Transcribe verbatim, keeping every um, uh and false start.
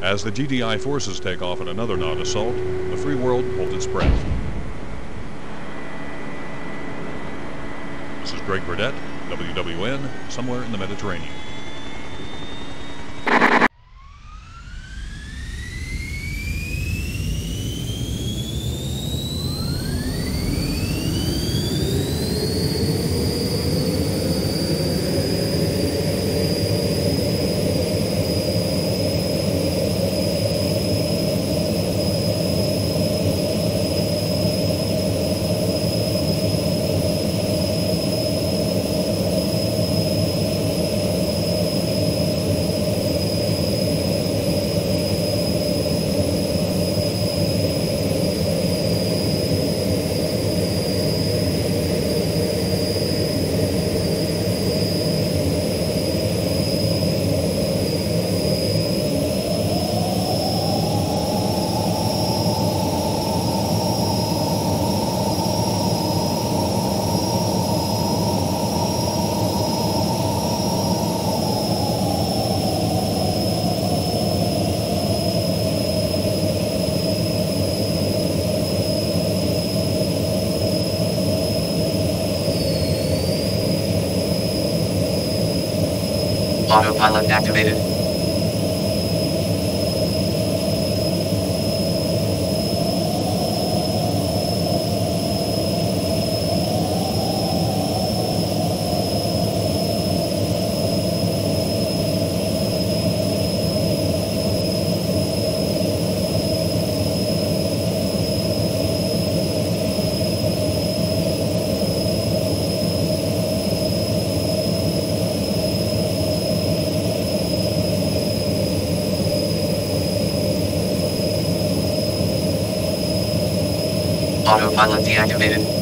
As the G D I forces take off in another Nod assault, the free world holds its breath. This is Greg Burdett, W W N, somewhere in the Mediterranean. Autopilot activated. Autopilot deactivated.